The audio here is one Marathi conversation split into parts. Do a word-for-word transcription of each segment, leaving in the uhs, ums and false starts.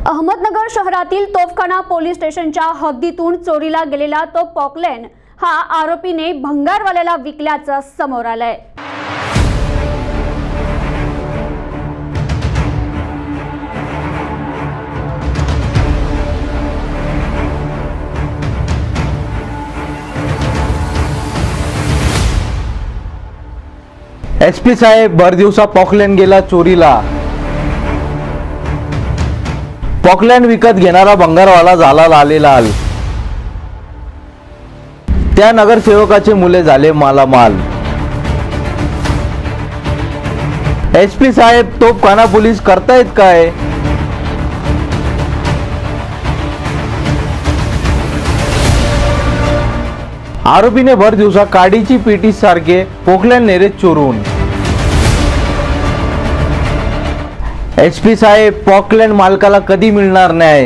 अहमदनगर शहरातील तोफखाना पोलीस स्टेशनच्या हद्दीतून चोरीला गेलेला तो पॉकलेन हा आरोपीने भंगारवाल्याला विकल्याचं समोर आलंय। एसपी साहेब भर दिवसा पॉकलेन गेला चोरीला। पॉकलेन विकत घेणारा भंगारवाला झाला लालेलाल। त्या नगरसेवकाचे मुले झाले मालामाल। एसपी साहेब तोफखाना पोलीस करतायत काय? आरोपीने भर दिवसा काडीची पेटी सारखे पॉकलेन नेरे चोरून। एसपी साहेब पॉकलेन मालकाला कधी मिळणार न्याय?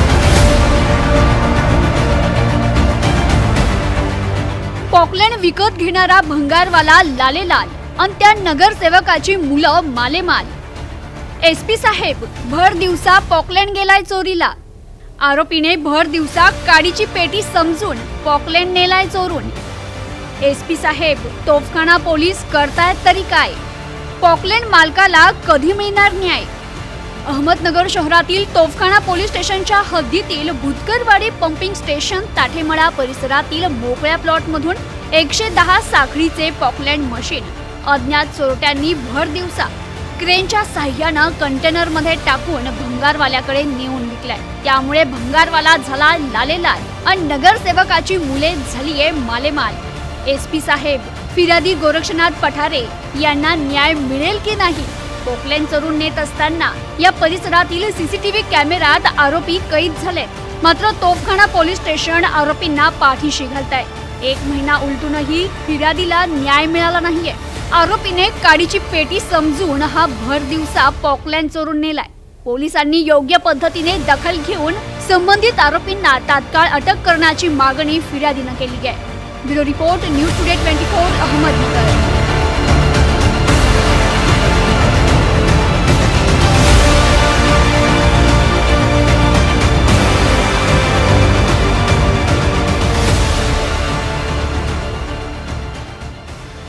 पॉकलेन विकत घेणारा भंगारवाला लालेलाल आणि त्या नगरसेवकाची मुलं मालेमाल। एसपी साहेब भर दिवसा पॉकलेन गेलाय चोरीला। आरोपीने भर दिवसा काडीची पेटी समजून पॉकलेन नेलाय चोरून। एसपी साहेब तोफखाना पोलीस करतायत तरी काय? पॉकलेन मालकाला कधी मिळणार न्याय? अहमदनगर शहरातील तोफखाना पोलीस स्टेशनच्या हद्दीतील भुतकरवाडी पंपिंग स्टेशन ताठेमळा परिसरातील मोकळ्या प्लॉट मधून एकशे दहा साखळीचे पॉकलेन मशीन अज्ञात चोरट्यांनी भर दिवसा क्रेनच्या साह्याने कंटेनर मध्ये टाकून भंगारवाल्याकडे नेऊन विकलाय। त्यामुळे भंगारवाला झाला लालेलाल आणि नगरसेवकाची मुले झालीये मालेमाल। एसपी साहेब फिर्यादी गोरक्षनाथ पठारे यांना न्याय मिळेल की नाही? पॉकलेन चोरून नेत असताना या परिसरातील सीसीटीव्ही कॅमेऱ्यात आरोपी कैद झाले, मात्र तोफखाना पोलीस स्टेशन आरोपींना पाठीशी घालताय। एक महिना उलटूनही फिर्यादीला न्याय मिळाला नाहीये। आरोपीने काडीची पेटी समजून हा भर दिवसा पॉकलेन चोरून नेलाय। पोलिसांनी योग्य पद्धतीने दखल घेऊन संबंधित आरोपींना तात्काळ अटक करण्याची मागणी फिर्यादीने केली आहे। ब्युरो रिपोर्ट न्यूज टुडे चोवीस अहमदनगर।